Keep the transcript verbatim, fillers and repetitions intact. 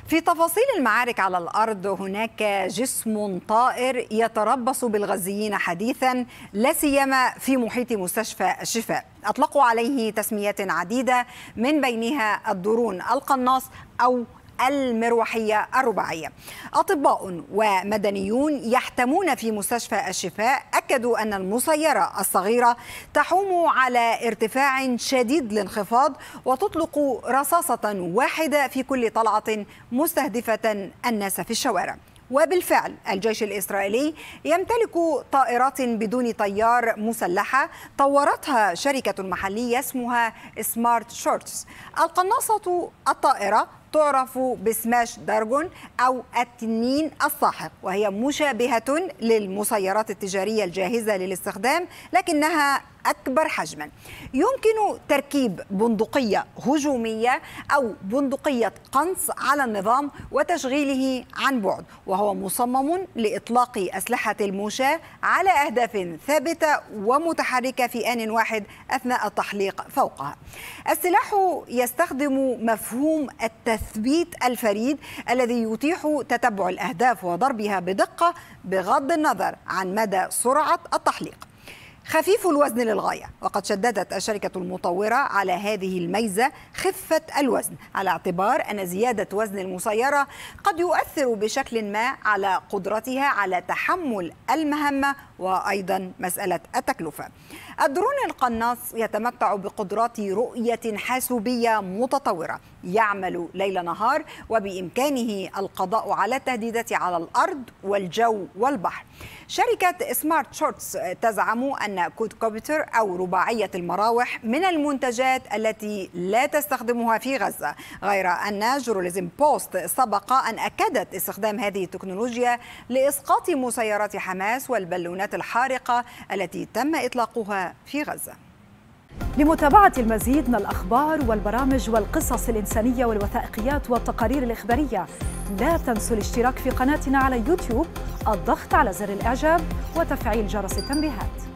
في تفاصيل المعارك على الأرض هناك جسم طائر يتربص بالغزيين حديثا، لا سيما في محيط مستشفى الشفاء. أطلقوا عليه تسميات عديدة من بينها الدرون القناص أو المروحية الرباعية. أطباء ومدنيون يحتمون في مستشفى الشفاء أكدوا أن المسيرة الصغيرة تحوم على ارتفاع شديد الانخفاض وتطلق رصاصة واحدة في كل طلعة مستهدفة الناس في الشوارع. وبالفعل الجيش الإسرائيلي يمتلك طائرات بدون طيار مسلحة طورتها شركة محلية اسمها سمارت شورتس. القناصة الطائرة تعرف بسماش دارجون أو التنين الساحق، وهي مشابهة للمسيرات التجارية الجاهزة للاستخدام لكنها أكبر حجما. يمكن تركيب بندقية هجومية أو بندقية قنص على النظام وتشغيله عن بعد، وهو مصمم لإطلاق أسلحة المشاة على أهداف ثابتة ومتحركة في آن واحد أثناء التحليق فوقها. السلاح يستخدم مفهوم التثبيت الفريد الذي يتيح تتبع الأهداف وضربها بدقة بغض النظر عن مدى سرعة التحليق. خفيف الوزن للغاية، وقد شددت الشركة المطورة على هذه الميزة خفة الوزن، على اعتبار أن زيادة وزن المسيرة قد يؤثر بشكل ما على قدرتها على تحمل المهمة وأيضا مسألة التكلفة. الدرون القناص يتمتع بقدرات رؤية حاسوبية متطورة، يعمل ليل نهار وبإمكانه القضاء على التهديدات على الأرض والجو والبحر. شركة سمارت شورتس تزعم أن كودكوبتر أو رباعية المراوح من المنتجات التي لا تستخدمها في غزة، غير أن جورناليزم بوست سبق أن أكدت استخدام هذه التكنولوجيا لإسقاط مسيرات حماس والبالونات الحارقة التي تم إطلاقها في غزة. لمتابعة المزيد من الأخبار والبرامج والقصص الإنسانية والوثائقيات والتقارير الإخبارية، لا تنسوا الاشتراك في قناتنا على يوتيوب، الضغط على زر الإعجاب وتفعيل جرس التنبيهات.